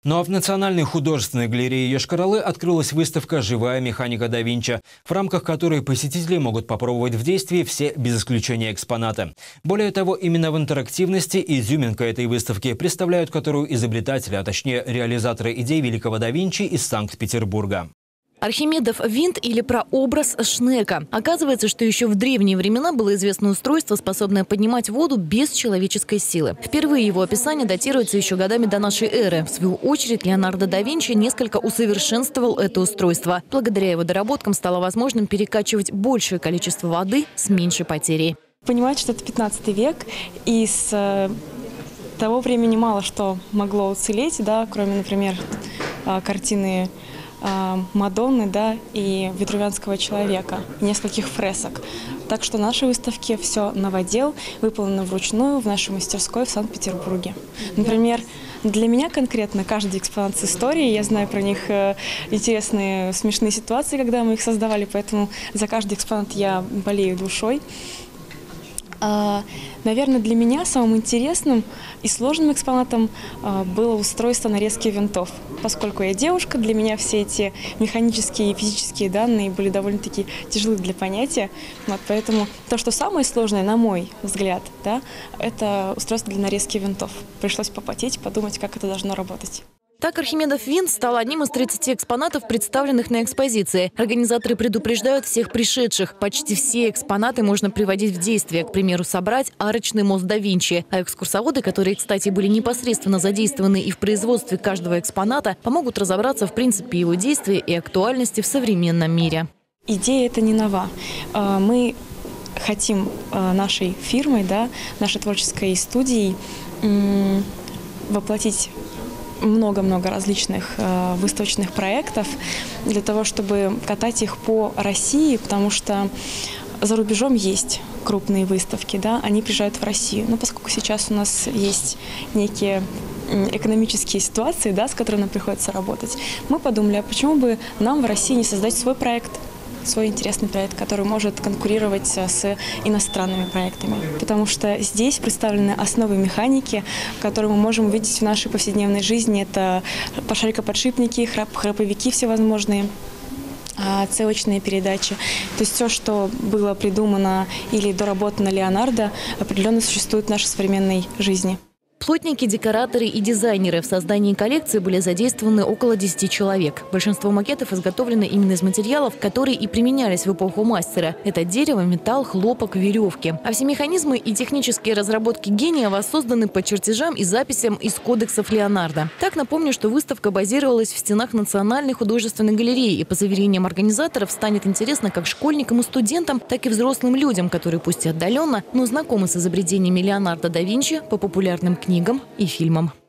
Ну а в Национальной художественной галерее Йошкар-Олы открылась выставка «Живая механика да Винчи», в рамках которой посетители могут попробовать в действии все без исключения экспонаты. Более того, именно в интерактивности изюминка этой выставки, представляют которую изобретатели, а точнее реализаторы идей великого да Винчи из Санкт-Петербурга. Архимедов винт или прообраз Шнека. Оказывается, что еще в древние времена было известно устройство, способное поднимать воду без человеческой силы. Впервые его описание датируется еще годами до нашей эры. В свою очередь, Леонардо да Винчи несколько усовершенствовал это устройство. Благодаря его доработкам стало возможным перекачивать большее количество воды с меньшей потерей. Понимать, что это 15 век, и с того времени мало что могло уцелеть, да, кроме, например, картины Мадонны, да, и Витрувианского человека, и нескольких фресок. Так что на нашей выставке все новодел, выполнено вручную в нашей мастерской в Санкт-Петербурге. Например, для меня конкретно каждый экспонат с историей, я знаю про них интересные, смешные ситуации, когда мы их создавали, поэтому за каждый экспонат я болею душой. Наверное, для меня самым интересным и сложным экспонатом было устройство нарезки винтов. Поскольку я девушка, для меня все эти механические и физические данные были довольно-таки тяжелы для понятия. Вот, поэтому то, что самое сложное, на мой взгляд, да, это устройство для нарезки винтов. Пришлось попотеть, подумать, как это должно работать. Так Архимедов винт стал одним из 30 экспонатов, представленных на экспозиции. Организаторы предупреждают всех пришедших. Почти все экспонаты можно приводить в действие. К примеру, собрать арочный мост да Винчи. А экскурсоводы, которые, кстати, были непосредственно задействованы и в производстве каждого экспоната, помогут разобраться в принципе его действия и актуальности в современном мире. Идея эта не нова. Мы хотим нашей фирмой, да, нашей творческой студией воплотить много-много различных выставочных проектов для того, чтобы катать их по России, потому что за рубежом есть крупные выставки, да, они приезжают в Россию. Но поскольку сейчас у нас есть некие экономические ситуации, да, с которыми нам приходится работать, мы подумали, а почему бы нам в России не создать свой проект, свой интересный проект, который может конкурировать с иностранными проектами. Потому что здесь представлены основы механики, которые мы можем увидеть в нашей повседневной жизни. Это шарикоподшипники, храповики всевозможные, отсылочные передачи. То есть все, что было придумано или доработано Леонардо, определенно существует в нашей современной жизни. Плотники, декораторы и дизайнеры. В создании коллекции были задействованы около 10 человек. Большинство макетов изготовлены именно из материалов, которые и применялись в эпоху мастера. Это дерево, металл, хлопок, веревки. А все механизмы и технические разработки гения воссозданы по чертежам и записям из кодексов Леонардо. Так, напомню, что выставка базировалась в стенах Национальной художественной галереи и, по заверениям организаторов, станет интересно как школьникам и студентам, так и взрослым людям, которые пусть и отдаленно, но знакомы с изобретениями Леонардо да Винчи по популярным книгам и фильмам.